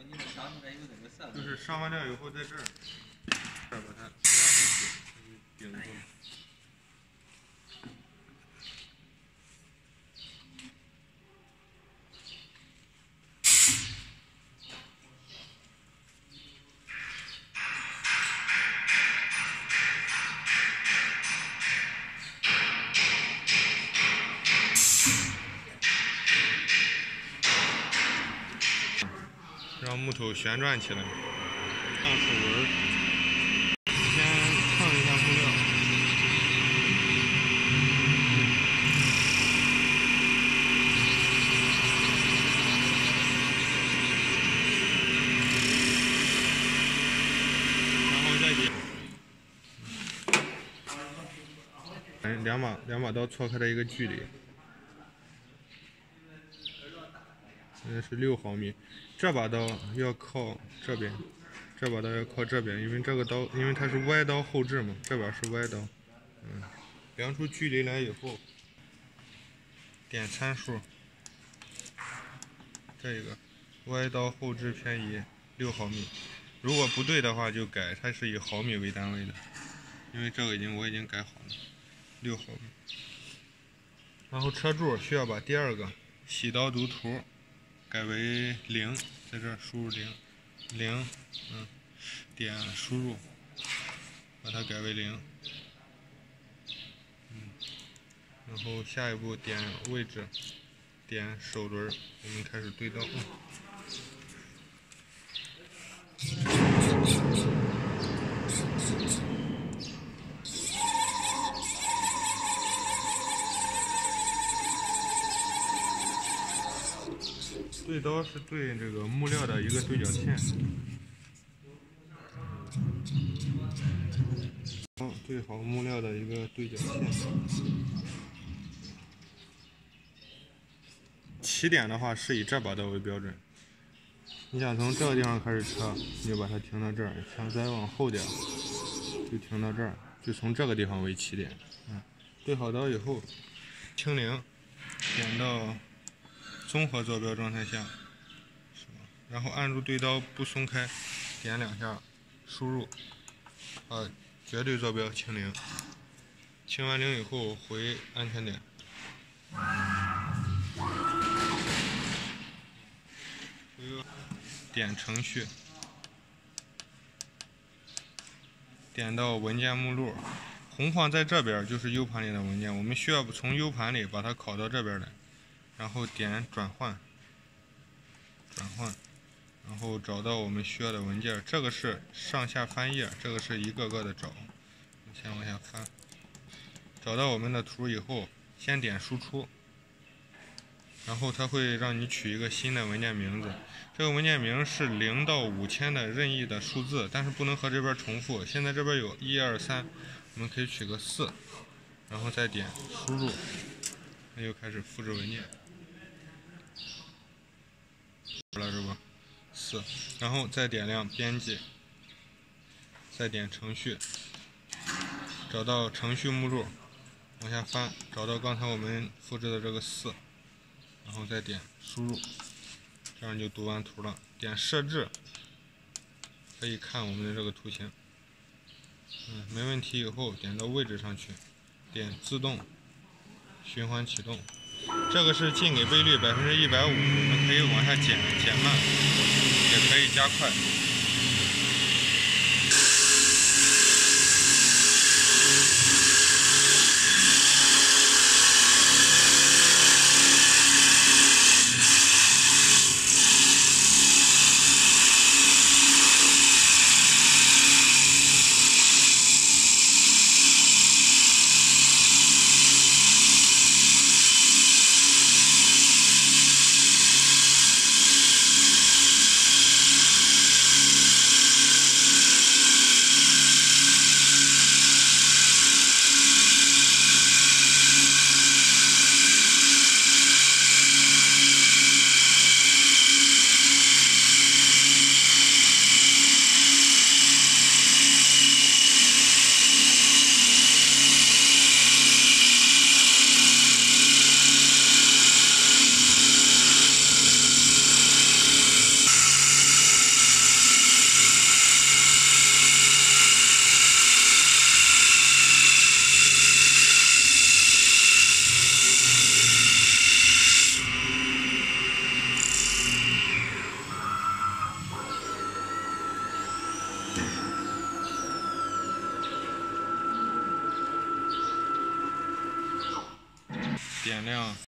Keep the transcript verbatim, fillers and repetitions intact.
就是上完料以后，在这儿，这儿把它压上去，它就顶住了。让木头旋转起来，上齿轮，先蹭一下木料，然后再点，哎，两把两把刀错开的一个距离，现在是六毫米。这把刀要靠这边，这把刀要靠这边，因为这个刀，因为它是歪刀后置嘛，这边是歪刀。嗯，量出距离来以后，点参数，这个歪刀后置偏移六毫米，如果不对的话就改，它是以毫米为单位的，因为这个已经我已经改好了，六毫米。然后车柱需要把第二个洗刀读图改为零，在这儿输入零，零，嗯，点输入，把它改为零，嗯，然后下一步点位置，点手轮，我们开始对刀。对刀是对这个木料的一个对角线，对好木料的一个对角线。起点的话是以这把刀为标准，你想从这个地方开始车，你就把它停到这儿，想再往后点就停到这儿，就从这个地方为起点。嗯，对好刀以后，清零，点到综合坐标状态下，然后按住对刀不松开，点两下，输入，啊，绝对坐标清零，清完零以后回安全点，回点程序，点到文件目录，红框在这边就是 U 盘里的文件，我们需要从 U 盘里把它拷到这边来。然后点转换，转换，然后找到我们需要的文件。这个是上下翻页，这个是一个个的找。先往下翻，找到我们的图以后，先点输出，然后它会让你取一个新的文件名字。这个文件名是零到五千的任意的数字，但是不能和这边重复。现在这边有一二三，我们可以取个四，然后再点输入，它又开始复制文件。了是吧？四，然后再点亮编辑，再点程序，找到程序目录，往下翻，找到刚才我们复制的这个四，然后再点输入，这样就读完图了。点设置，可以看我们的这个图形。嗯，没问题以后点到位置上去，点自动循环启动。这个是进给倍率百分之一百五，我们可以往下减减慢，也可以加快。 点亮